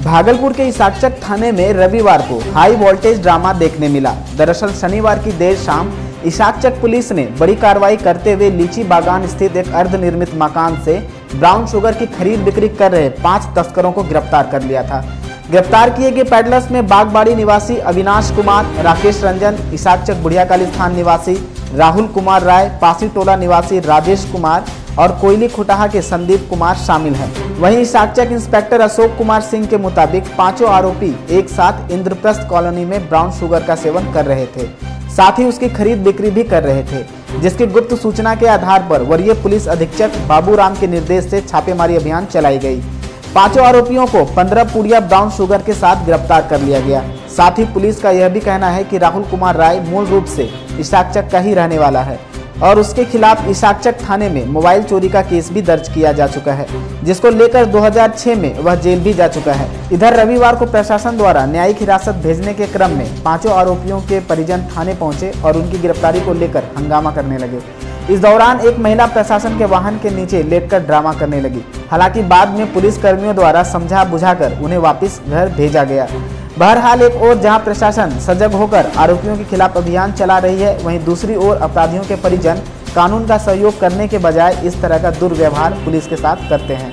भागलपुर के इसाकचक थाने में रविवार को हाई वोल्टेज ड्रामा देखने मिला। दरअसल शनिवार की देर शाम इसाकचक पुलिस ने बड़ी कार्रवाई करते हुए लीची बागान स्थित एक अर्धनिर्मित मकान से ब्राउन शुगर की खरीद बिक्री कर रहे 5 तस्करों को गिरफ्तार कर लिया था। गिरफ्तार किए गए पेडलर्स में बागबाड़ी निवासी अविनाश कुमार, राकेश रंजन, इसाकचक बुढ़ियाकाली स्थान निवासी राहुल कुमार राय, पासी टोला निवासी राजेश कुमार और कोयली खुटाहा के संदीप कुमार शामिल हैं। वहीं इसाकचक इंस्पेक्टर अशोक कुमार सिंह के मुताबिक पांचों आरोपी एक साथ इंद्रप्रस्थ कॉलोनी में ब्राउन शुगर का सेवन कर रहे थे, साथ ही उसकी खरीद बिक्री भी कर रहे थे, जिसकी गुप्त सूचना के आधार पर वरीय पुलिस अधीक्षक बाबूराम के निर्देश से छापेमारी अभियान चलाई गई। पांचों आरोपियों को 15 पुड़िया ब्राउन शुगर के साथ गिरफ्तार कर लिया गया। साथ ही पुलिस का यह भी कहना है कि राहुल कुमार राय मूल रूप से इसाकचक का ही रहने वाला है और उसके खिलाफ इसाकचक थाने में मोबाइल चोरी का केस भी दर्ज किया जा चुका है, जिसको लेकर 2006 में वह जेल भी जा चुका है। इधर रविवार को प्रशासन द्वारा न्यायिक हिरासत भेजने के क्रम में पांचों आरोपियों के परिजन थाने पहुंचे और उनकी गिरफ्तारी को लेकर हंगामा करने लगे। इस दौरान एक महिला प्रशासन के वाहन के नीचे लेटकर ड्रामा करने लगी। हालांकि बाद में पुलिस कर्मियों द्वारा समझा बुझाकर उन्हें वापस घर भेजा गया। बहरहाल एक ओर जहां प्रशासन सजग होकर आरोपियों के खिलाफ अभियान चला रही है, वहीं दूसरी ओर अपराधियों के परिजन कानून का सहयोग करने के बजाय इस तरह का दुर्व्यवहार पुलिस के साथ करते हैं।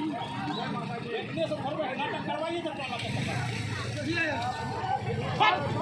इतने से घर में नाटक करवाइए तो